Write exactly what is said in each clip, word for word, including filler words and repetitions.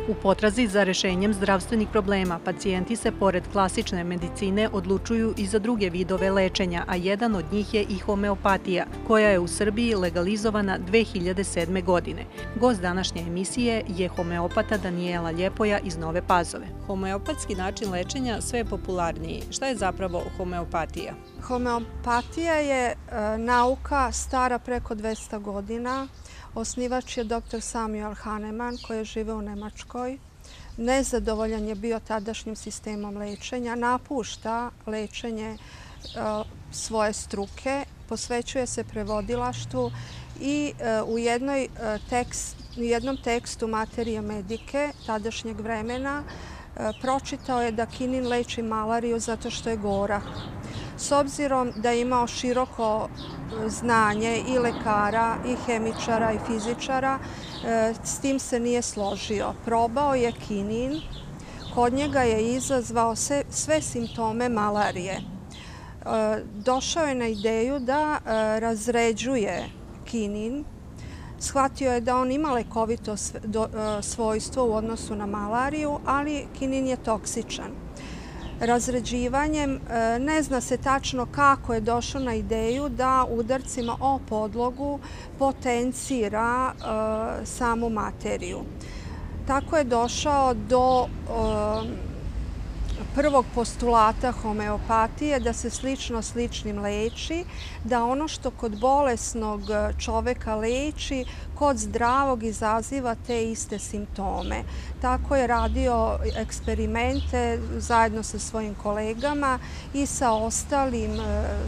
U potrazi za rešenjem zdravstvenih problema, pacijenti se pored klasične medicine odlučuju i za druge vidove lečenja, a jedan od njih je i homeopatija, koja je u Srbiji legalizovana dve hiljade sedme. godine. Gost današnje emisije je homeopata Danijela Ljepoja iz Nove Pazove. Homeopatski način lečenja sve je popularniji. Šta je zapravo homeopatija? Homeopatija je e, nauka stara preko dvesta godina. Osnivač je doktor Samuel Hahnemann koji je živeo u Nemačkoj. Nezadovoljan je bio tadašnjim sistemom lečenja, napušta lečenje e, svoje struke, posvećuje se prevodilaštvu i e, u, jednoj, e, tekst, u jednom tekstu Materia Medicae tadašnjeg vremena e, pročitao je da kinin leči malariju zato što je gorak. S obzirom da je imao široko znanje i lekara, i hemičara, i fizičara, s tim se nije složio. Probao je kinin, kod njega je izazvao sve simptome malarije. Došao je na ideju da razređuje kinin. Shvatio je da on ima lekovito svojstvo u odnosu na malariju, ali kinin je toksičan. Razređivanjem ne zna se tačno kako je došao na ideju da udarcima o podlogu potencira samu materiju. Tako je došao do prvog postulata homeopatije da se slično sličnim leči, da ono što kod bolesnog čoveka leči, kod zdravog izaziva te iste simptome. Tako je radio eksperimente zajedno sa svojim kolegama i sa ostalim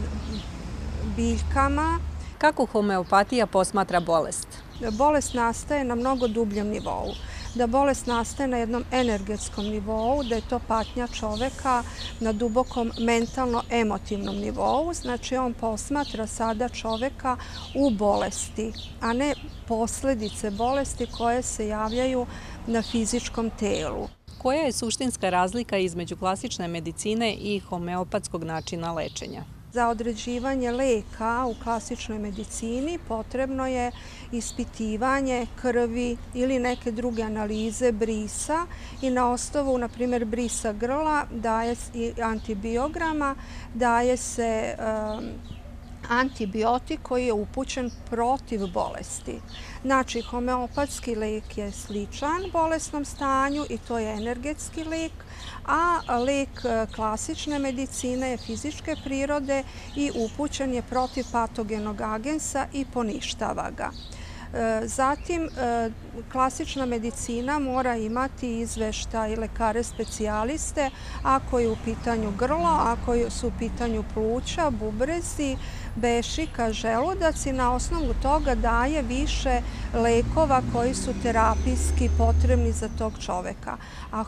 biljkama. Kako homeopatija posmatra bolest? Bolest nastaje na mnogo dubljem nivou. Da bolest nastaje na jednom energetskom nivou, da je to patnja čoveka na dubokom mentalno-emotivnom nivou. Znači, on posmatra sada čoveka u bolesti, a ne posledice bolesti koje se javljaju na fizičkom telu. Koja je suštinska razlika između klasične medicine i homeopatskog načina lečenja? Za određivanje leka u klasičnoj medicini potrebno je ispitivanje krvi ili neke druge analize brisa i na osnovu, na primjer, brisa grla daje i antibiograma, daje se um, antibiotik koji je upućen protiv bolesti. Znači, homeopatski lek je sličan bolesnom stanju i to je energetski lek, a lek klasične medicine je fizičke prirode i upućen je protiv patogenog agensa i poništava ga. Zatim, klasična medicina mora imati izveštaj lekare specijaliste ako je u pitanju grlo, ako su u pitanju pluća, bubrezi, bešika, želudac i na osnovu toga daje više lekova koji su terapijski potrebni za tog čoveka. A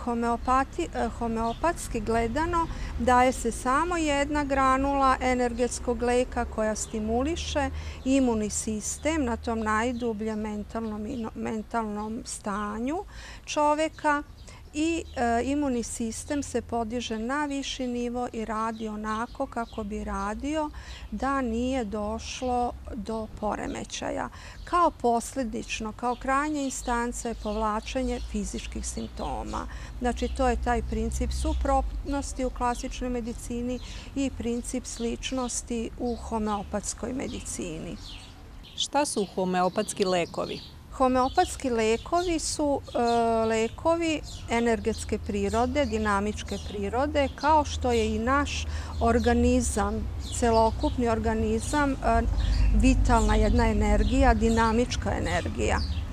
homeopatski gledano daje se samo jedna granula energetskog leka koja stimuliše imunni sistem na tom najdubljem mentalnom, mentalnom stanju čoveka i e, imunni sistem se podiže na viši nivo i radi onako kako bi radio da nije došlo do poremećaja. Kao posljedično, kao krajnja instanca je povlačenje fizičkih simptoma. Znači, to je taj princip suprotnosti u klasičnoj medicini i princip sličnosti u homeopatskoj medicini. Šta su homeopatski lekovi? Homeopatski lekovi su e, lekovi energetske prirode, dinamičke prirode, kao što je i naš organizam, celokupni organizam, e, vitalna jedna energija, dinamička energija.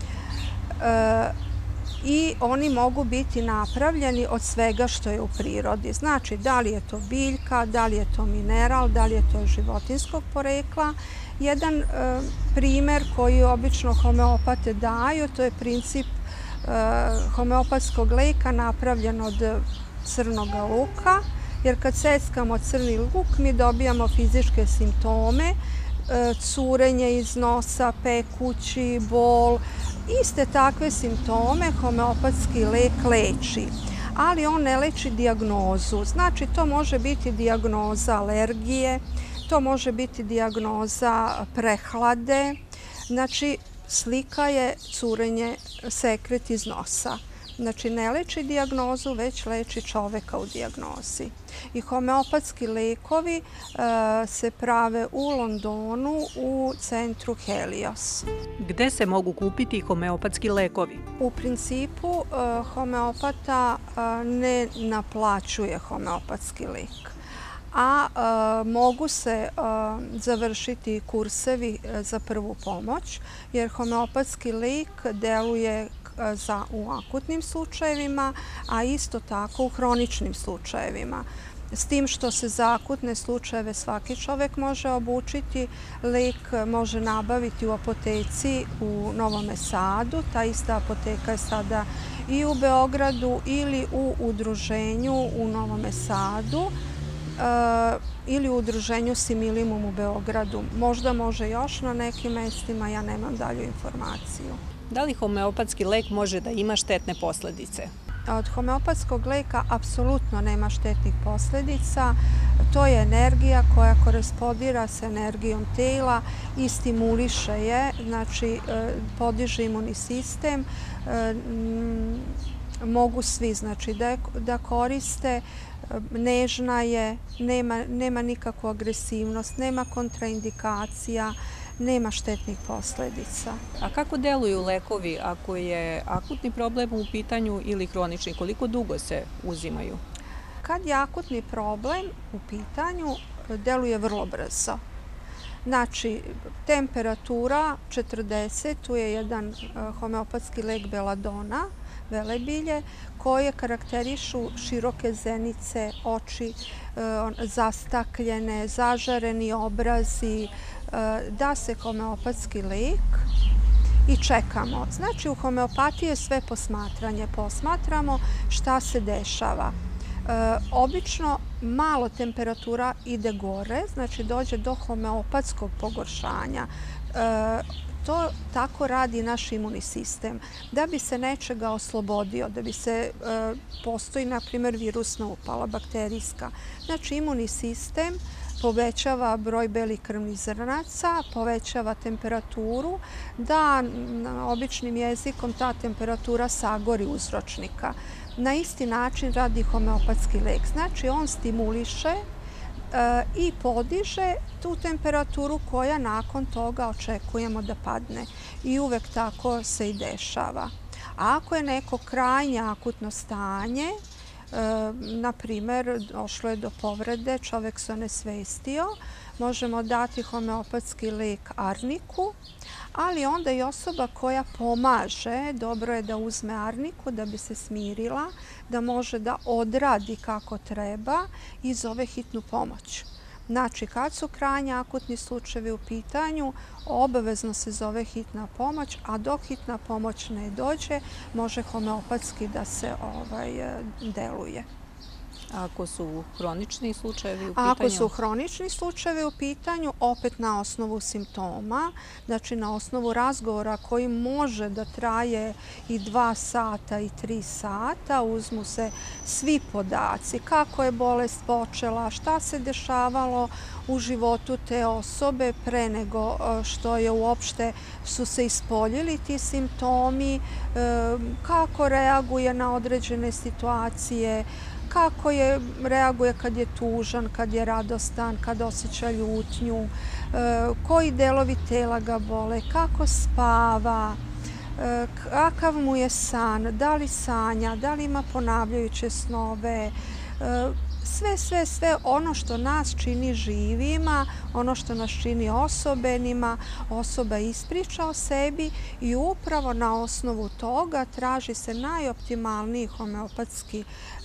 E, I oni mogu biti napravljeni od svega što je u prirodi. Znači, da li je to biljka, da li je to mineral, da li je to životinjskog porekla. Jedan e, primjer koji obično homeopate daju, to je princip e, homeopatskog leka napravljen od crnog luka, jer kad seckamo crni luk mi dobijamo fizičke simptome, e, curenje iz nosa, pekući, bol. Iste takve simptome homeopatski lek leči, ali on ne leči dijagnozu. Znači, to može biti dijagnoza alergije, to može biti dijagnoza prehlade. Znači, slika je curenje, sekret iz nosa. Znači, ne leči dijagnozu, već leči čoveka u dijagnozi. I homeopatski lekovi se prave u Londonu u centru Helios. Gde se mogu kupiti homeopatski lekovi? U principu, homeopata ne naplaćuje homeopatski lek, a mogu se završiti kursevi za prvu pomoć, jer homeopatski lek deluje za u akutnim slučajevima, a isto tako u hroničnim slučajevima. S tim što se za akutne slučajeve svaki čovek može obučiti, lek može nabaviti u apoteci u Novom Sadu. Ta ista apoteka je sada i u Beogradu ili u udruženju u Novom Sadu ili u udruženju Similimum u Beogradu. Možda može još na nekim mestima, ja nemam dalju informaciju. Da li homeopatski lek može da ima štetne posledice? Od homeopatskog leka apsolutno nema štetnih posledica. To je energija koja korespondira sa energijom tela i stimuliše je, znači podiže imunni sistem. Mogu svi znači da koriste. Nežna je, nema nikakvu agresivnost, nema kontraindikacija, nema štetnih posledica. A kako deluju lekovi ako je akutni problem u pitanju ili hronični? Koliko dugo se uzimaju? Kad je akutni problem u pitanju, deluje vrlo brzo. Znači, temperatura četrdeset, tu je jedan homeopatski lek Beladona, velebilje, koje karakterišu široke zenice, oči zastakljene, zažareni obrazi. Da se homeopatski lek i čekamo. Znači, u homeopatiji je sve posmatranje. Posmatramo šta se dešava. Obično malo temperatura ide gore, znači dođe do homeopatskog pogoršanja. To tako radi naš imunni sistem. Da bi se nečega oslobodio, da bi se, postoji, na primjer, virusna upala, bakterijska. Znači, imunni sistem povećava broj belih krvnih zrnaca, povećava temperaturu, da običnim jezikom ta temperatura sagori uzročnika. Na isti način radi homeopatski lek. Znači, on stimuliše i podiže tu temperaturu koja nakon toga očekujemo da padne. I uvek tako se i dešava. A ako je neko krajnje akutno stanje, na primer, došlo je do povrede, čovek se onesvestio, možemo dati homeopatski lek arniku, ali onda i osoba koja pomaže, dobro je da uzme arniku da bi se smirila, da može da odradi kako treba i zove hitnu pomoć. Znači, kad su krajnje akutni slučajevi u pitanju, obavezno se zove hitna pomoć, a dok hitna pomoć ne dođe, može homeopatski da se deluje. Ako su hronični slučajevi u pitanju? Ako su hronični slučajevi u pitanju, opet na osnovu simptoma, znači na osnovu razgovora koji može da traje i dva sata i tri sata, uzmu se svi podaci, kako je bolest počela, šta se dešavalo u životu te osobe pre nego što je uopšte su se ispoljili ti simptomi, kako reaguje na određene situacije, kako je reaguje kad je tužan, kad je radostan, kad osjeća ljutnju, koji delovi tela ga bole, kako spava, kakav mu je san, da li sanja, da li ima ponavljajuće snove. Sve, sve, sve ono što nas čini živima, ono što nas čini osobenima, osoba ispriča o sebi i upravo na osnovu toga traži se najoptimalniji homeopatski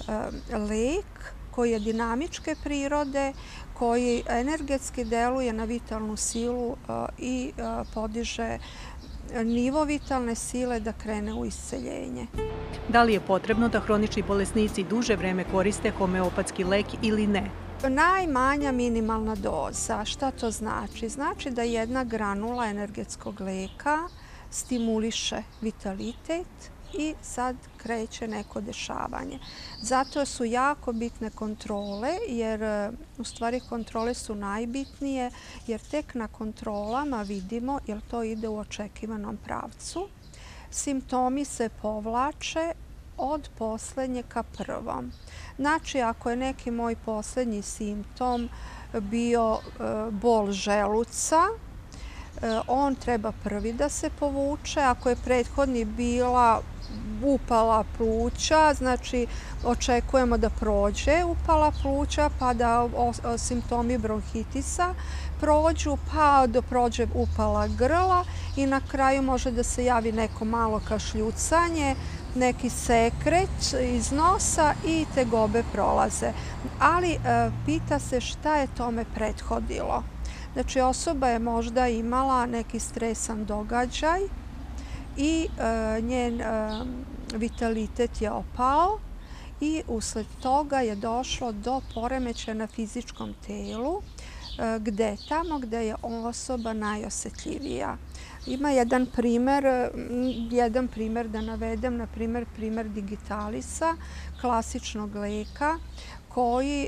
lek koji je dinamičke prirode, koji energetski deluje na vitalnu silu i podiže nivo vitalne sile da krene u isceljenje. Da li je potrebno da hronični bolesnici duže vreme koriste homeopatski lek ili ne? Najmanja minimalna doza. Šta to znači? Znači da jedna granula energetskog leka stimuliše vitalitet i sad kreće neko dešavanje. Zato su jako bitne kontrole, jer u stvari kontrole su najbitnije, jer tek na kontrolama vidimo jel to ide u očekivanom pravcu. Simptomi se povlače, od poslednje ka prvom. Znači, ako je neki moj poslednji simptom bio bol želuca, on treba prvi da se povuče. Ako je prethodni bila upala pluća, znači očekujemo da prođe upala pluća pa da simptomi bronhitisa prođu, pa da prođe upala grla i na kraju može da se javi neko malo kašljucanje, neki sekret iz nosa i tegobe prolaze. Ali pita se šta je tome prethodilo. Znači, osoba je možda imala neki stresan događaj i njen vitalitet je opao i usled toga je došlo do poremećaja na fizičkom telu, gde tamo gde je osoba najosetljivija. Ima jedan primer, jedan primer da navedem, na primer primer digitalisa, klasičnog leka koji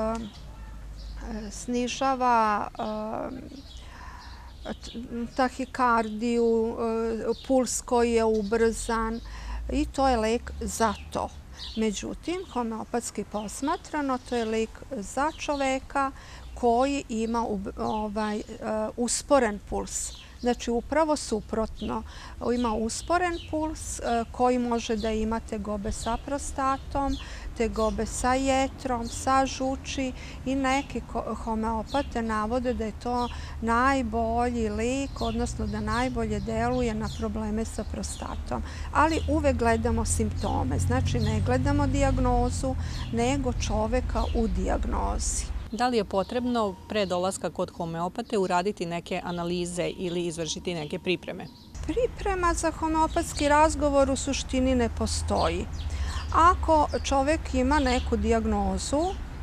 snižava tahikardiju, puls koji je ubrzan i to je lek za to. Međutim, homeopatski posmatrano, to je lek za čoveka koji ima usporen puls. Znači, upravo suprotno. Ima usporen puls koji može da ima tegobe sa prostatom, tegobe sa jetrom, sa žuči i neki homeopate navode da je to najbolji lek, odnosno da najbolje deluje na probleme sa prostatom. Ali uvek gledamo simptome. Znači, ne gledamo dijagnozu, nego čoveka u dijagnozi. Da li je potrebno pre dolaska kod homeopate uraditi neke analize ili izvršiti neke pripreme? Priprema za homeopatski razgovor u suštini ne postoji. Ako čovek ima neku dijagnozu,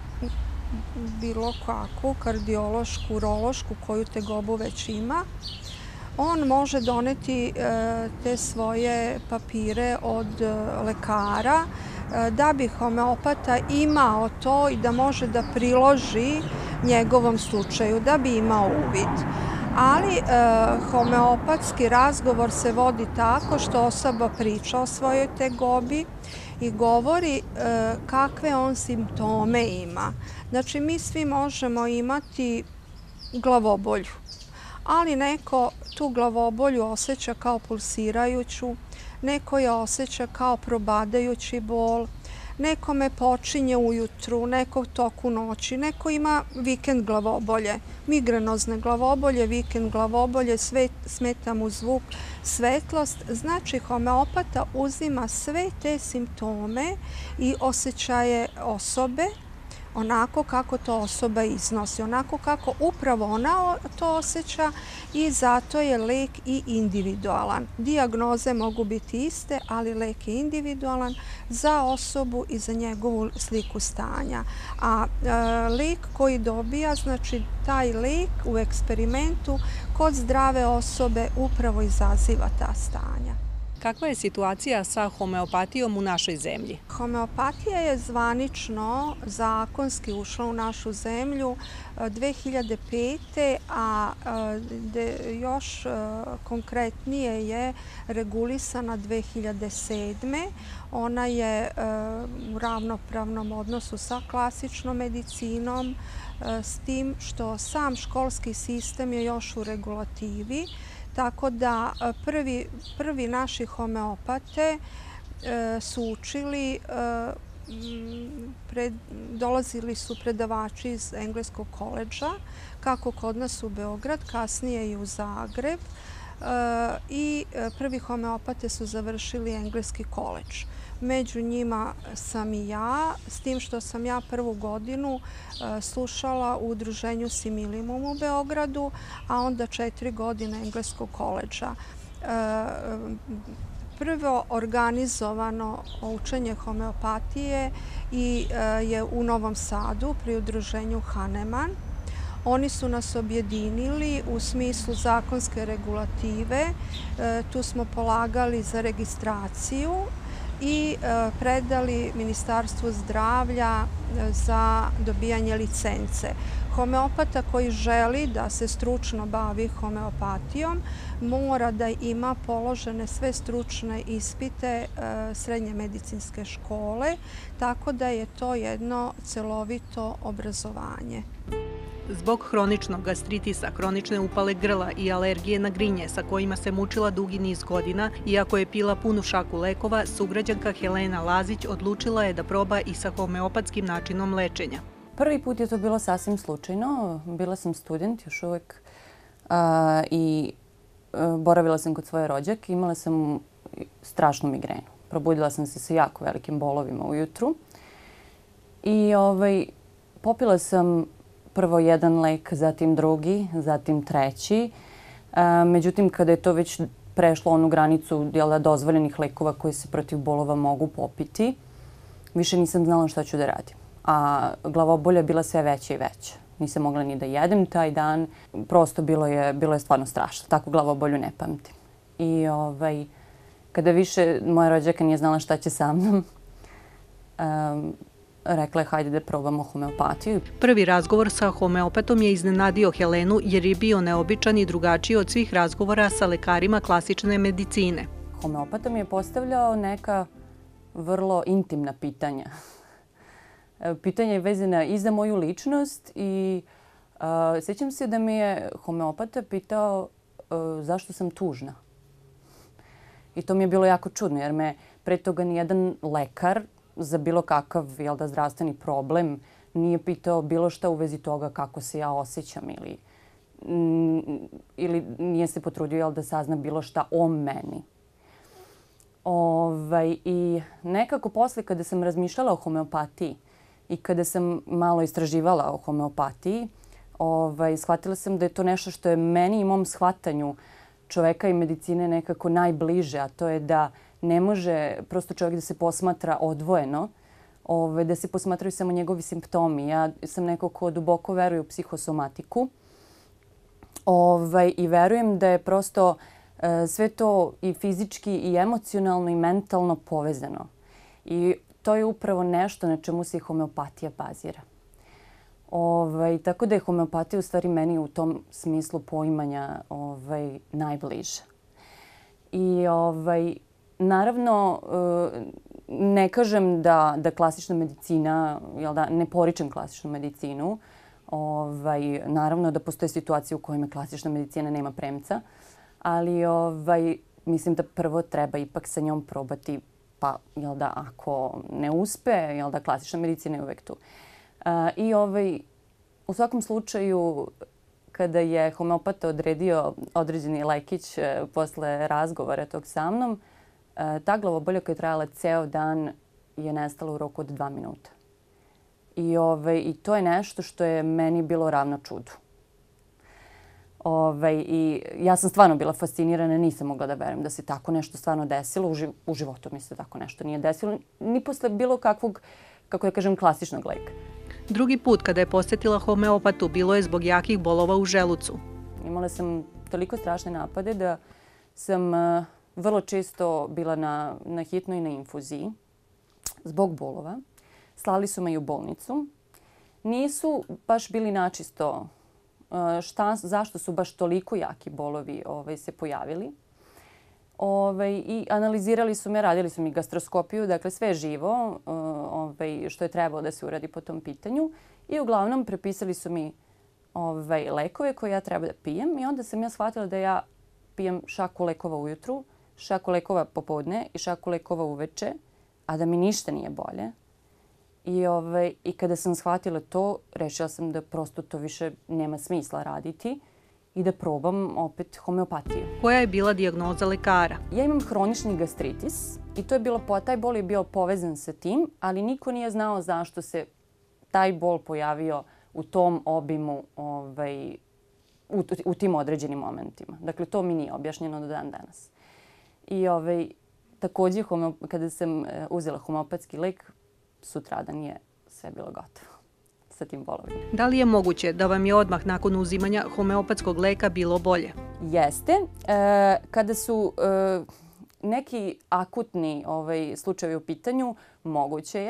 bilo kakvu, kardiološku, urološku, koju tegobu već ima, on može doneti te svoje papire od lekara da bi homeopata imao to i da može da priloži njegovom slučaju, da bi imao uvid. Ali homeopatski razgovor se vodi tako što osoba priča o svojoj tegobi i govori kakve on simptome ima. Znači, mi svi možemo imati glavobolju, ali neko tu glavobolju osjeća kao pulsirajuću, neko je osjeća kao probadajući bol, nekome počinje ujutru, neko toku noći, neko ima vikend glavobolje, migrenozne glavobolje, vikend glavobolje, smeta mu zvuk, svetlost. Znači, homeopata uzima sve te simptome i osjećaje osobe onako kako to osoba iznosi, onako kako upravo ona to osjeća i zato je lek i individualan. Dijagnoze mogu biti iste, ali lek je individualan za osobu i za njegovu sliku stanja. A lek koji dobija, znači taj lek u eksperimentu kod zdrave osobe upravo izaziva ta stanja. Kakva je situacija sa homeopatijom u našoj zemlji? Homeopatija je zvanično, zakonski ušla u našu zemlju dve hiljade pete. a još konkretnije je regulisana dve hiljade sedme. Ona je u ravnopravnom odnosu sa klasičnom medicinom, s tim što sam školski sistem je još u regulativi. Tako da prvi naši homeopate su učili, dolazili su predavači iz Engleskog koledža, kako kod nas u Beograd, kasnije i u Zagreb. I prvi homeopate su završili Engleski koledž. Među njima sam i ja, s tim što sam ja prvu godinu slušala u udruženju Similimum u Beogradu, a onda četiri godine Engleskog koledža. Prvo organizovano učenje homeopatije je u Novom Sadu pri udruženju Hahnemann. Oni su nas objedinili u smislu zakonske regulative. Tu smo polagali za registraciju i predali Ministarstvu zdravlja za dobijanje licence. Homeopata koji želi da se stručno bavi homeopatijom mora da ima položene sve stručne ispite srednje medicinske škole, tako da je to jedno celovito obrazovanje. Zbog hroničnog gastritisa, hronične upale grla i alergije na grinje sa kojima se mučila dugi niz godina, iako je pila punu šaku lekova, sugrađanka Helena Lazić odlučila je da proba i sa homeopatskim načinom lečenja. Prvi put je to bilo sasvim slučajno. Bila sam student još uvek i boravila sam kod svoje rođake. Imala sam strašnu migrenu. Probudila sam se sa jako velikim bolovima ujutru. I popila sam prvo jedan lek, zatim drugi, zatim treći. Međutim, kada je to već prešlo onu granicu dozvoljenih lekova koji se protiv bolova mogu popiti, više nisam znala šta ću da radim. A glavobolja je bila sve veća i veća. Nisam mogla ni da jedem taj dan. Prosto bilo je, bilo je stvarno strašno. Takvu glavobolju ne pamtim. I ovaj, kada više moja rođaka nije znala šta će sa mnom, um, rekla je hajde da probamo homeopatiju. Prvi razgovor sa homeopatom je iznenadio Helenu jer je bio neobičan i drugačiji od svih razgovora sa lekarima klasične medicine. Homeopata mi je postavljao neka vrlo intimna pitanja. Pitanja je vezana i za moju ličnost i uh, sjećam se da mi je homeopata pitao uh, zašto sam tužna. I to mi je bilo jako čudno jer me pre toga nijedan lekar za bilo kakav jel da, zdravstveni problem nije pitao bilo šta u vezi toga kako se ja osjećam ili, mm, ili nije se potrudio jel da sazna bilo šta o meni. Ovaj, I nekako posle kada sam razmišljala o homeopatiji i kada sam malo istraživala o homeopatiji, ovaj, shvatila sam da je to nešto što je meni i mom shvatanju čoveka i medicine nekako najbliže, a to je da ne može prosto čovjek da se posmatra odvojeno, ovaj, da se posmatraju samo njegovi simptomi. Ja sam neko ko duboko veruje u psihosomatiku ovaj, i verujem da je prosto e, sve to i fizički i emocionalno i mentalno povezano. I to je upravo nešto na čemu se i homeopatija bazira. Ovaj, tako da je homeopatija u stvari meni u tom smislu poimanja ovaj, najbliža. I ovaj, naravno, ne kažem da, da klasična medicina, jel da, ne poričem klasičnu medicinu. Ovaj, naravno da postoje situacije u kojima klasična medicina nema premca, ali ovaj, mislim da prvo treba ipak sa njom probati, pa jel da, ako ne uspe, jel da, klasična medicina je uvek tu. Uh, I ovaj, u svakom slučaju, kada je homeopata odredio određeni lekić uh, posle razgovora tog sa mnom, uh, ta glavobolja koja je trajala ceo dan je nestala u roku od dva minuta. I, ovaj, I to je nešto što je meni bilo ravno čudu. Ovaj, I ja sam stvarno bila fascinirana, nisam mogla da verujem da se tako nešto stvarno desilo. U, živ, u životu mi se tako nešto nije desilo, ni posle bilo kakvog, kako da kažem, klasičnog leka. Drugi put kada je posjetila homeopatu bilo je zbog jakih bolova u želucu. Imala sam toliko strašne napade da sam uh, vrlo često bila na, na hitnoj i na infuziji zbog bolova. Slali su me i u bolnicu. Nisu baš bili načisto šta, zašto su baš toliko jaki bolovi ovaj, se pojavili. Ovaj, I analizirali su me, radili su mi gastroskopiju, dakle sve živo ovaj, što je trebalo da se uradi po tom pitanju. I uglavnom prepisali su mi ovaj, lekove koje ja treba da pijem i onda sam ja shvatila da ja pijem šaku lekova ujutru, šaku lekova popodne i šaku lekova uveče, a da mi ništa nije bolje. I, ovaj, I kada sam shvatila to, rešila sam da prosto to više nema smisla raditi i da probam opet homeopatiju. Koja je bila dijagnoza lekara? Ja imam hronični gastritis i to je bilo, taj bol je bio povezan sa tim, ali niko nije znao zašto se taj bol pojavio u tom obimu, ovaj, u, u tim određenim momentima. Dakle, to mi nije objašnjeno do dan danas. I ovaj, također, kada sam uzela homeopatski lek, sutradan je sve bilo gotovo sa tim bolovima. Da li je moguće da vam je odmah nakon uzimanja homeopatskog leka bilo bolje? Jeste. E, kada su e, neki akutni ovaj, slučajevi u pitanju, moguće je.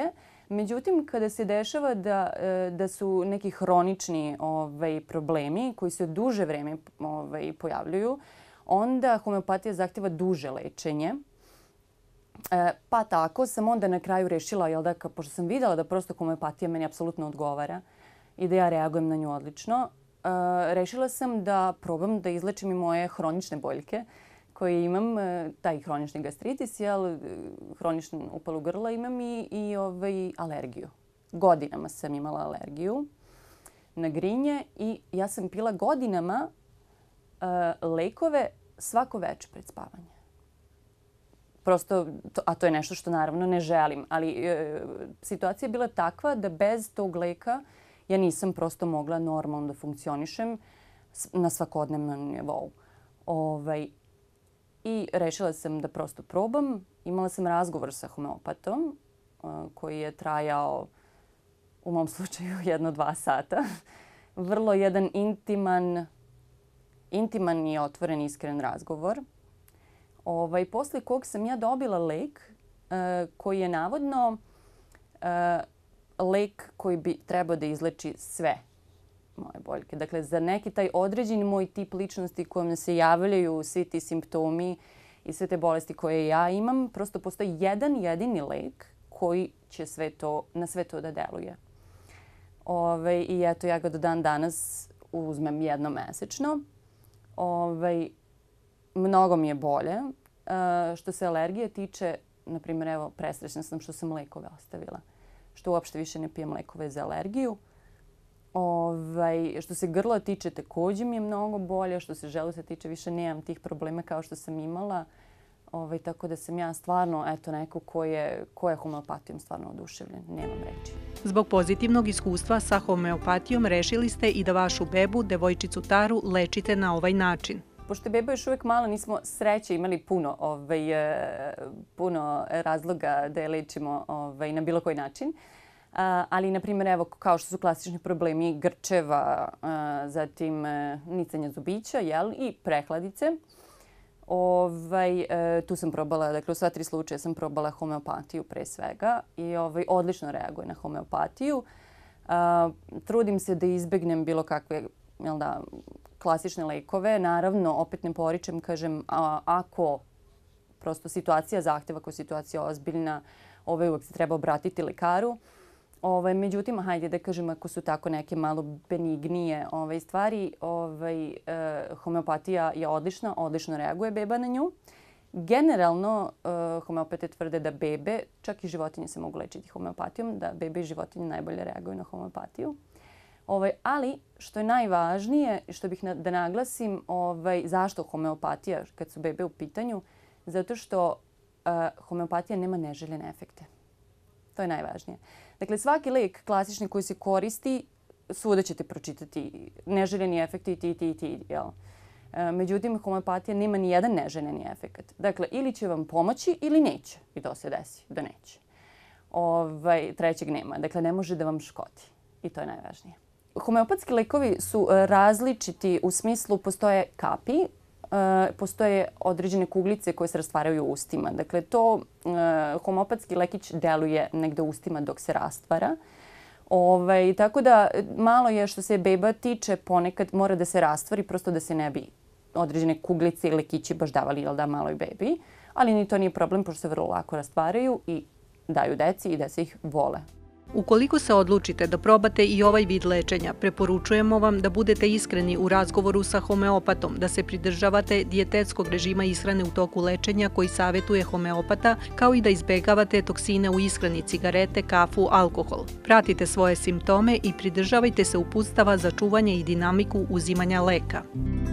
Međutim, kada se dešava da, da su neki hronični ovaj, problemi koji se duže vreme ovaj, pojavljuju, onda homeopatija zahtjeva duže lečenje. E, pa tako sam onda na kraju rešila, jel da, pošto sam videla da prosto homeopatija meni apsolutno odgovara i da ja reagujem na nju odlično, e, rešila sam da probam da izlečim i moje hronične boljke koje imam, taj hronični gastritis, jel, hroničnu upalu grla imam i, i ovaj, alergiju. Godinama sam imala alergiju na grinje i ja sam pila godinama uh, lekove svako večer pred spavanje. Prosto, to, a to je nešto što naravno ne želim, ali uh, situacija je bila takva da bez tog leka ja nisam prosto mogla normalno da funkcionišem na svakodnevnom nivou. Ovaj, I rešila sam da prosto probam. Imala sam razgovor sa homeopatom koji je trajao, u mom slučaju, jedno dva sata. Vrlo jedan intiman, intiman i otvoren, iskren razgovor. Ovaj, posle kog sam ja dobila lek koji je navodno lek koji bi trebao da izleči sve moje boljke. Dakle, za neki taj određeni moj tip ličnosti kojom se javljaju svi ti simptomi i sve te bolesti koje ja imam, prosto postoji jedan jedini lek koji će sve to, na sve to da deluje. Ove, I eto, ja ga do dan danas uzmem jednom mesečno. Ove, mnogo mi je bolje. E, što se alergije tiče, na primjer, evo, presrećna sam što sam lekove ostavila. Što uopšte više ne pijem lekove za alergiju. Ovaj, što se grla tiče, također mi je mnogo bolje. Što se želuca tiče, više nemam tih problema kao što sam imala. Ovaj, tako da sam ja stvarno eto, neko ko je, ko je homeopatijom stvarno oduševljen. Nemam reči. Zbog pozitivnog iskustva sa homeopatijom rešili ste i da vašu bebu, devojčicu Taru, lečite na ovaj način. Pošto je beba još uvijek mala, nismo sreće imali puno, ovaj, puno razloga da je lečimo ovaj, na bilo koji način. Uh, ali, na primjer, evo, kao što su klasični problemi grčeva, uh, zatim uh, nicanja zubića, jel, i prehladice. Ovaj, uh, tu sam probala, dakle, u sva tri slučaja sam probala homeopatiju pre svega i ovaj, odlično reaguje na homeopatiju. Uh, trudim se da izbegnem bilo kakve, jel da, klasične lekove. Naravno, opet ne poričem, kažem, a, ako prosto situacija zahteva, ako je situacija ozbiljna, ovaj, uvijek se treba obratiti lekaru. Ovaj, međutim, hajde da kažem, ako su tako neke malo benignije ovaj, stvari, ovaj, e, homeopatija je odlična, odlično reaguje beba na nju. Generalno, e, homeopate tvrde da bebe, čak i životinje se mogu lečiti homeopatijom, da bebe i životinje najbolje reaguju na homeopatiju. Ovaj, ali, što je najvažnije, što bih na, da naglasim, ovaj, zašto homeopatija kad su bebe u pitanju, zato što e, homeopatija nema neželjene efekte. To je najvažnije. Dakle, svaki lek klasični koji se koristi, svuda ćete pročitati neželjeni efekti ti, ti, ti. Jel? E, međutim, homeopatija nema ni jedan neželjeni efekt. Dakle, ili će vam pomoći ili neće. I to se desi da neće. Ovaj, trećeg nema. Dakle, ne može da vam škodi. I to je najvažnije. Homeopatski lekovi su različiti u smislu postoje kapi, postoje određene kuglice koje se rastvaraju u ustima. Dakle, to homeopatski lekić deluje negde u ustima dok se rastvara. Ovaj, tako da malo je što se beba tiče, ponekad mora da se rastvari prosto da se ne bi određene kuglice i lekići baš davali jel da, maloj bebi. Ali ni to nije problem pošto se vrlo lako rastvaraju i daju deci i da se ih vole. Ukoliko se odlučite da probate i ovaj vid lečenja, preporučujemo vam da budete iskreni u razgovoru sa homeopatom, da se pridržavate dijetetskog režima ishrane u toku lečenja koji savjetuje homeopata, kao i da izbegavate toksine u ishrani, cigarete, kafu, alkohol. Pratite svoje simptome i pridržavajte se uputstava za čuvanje i dinamiku uzimanja leka.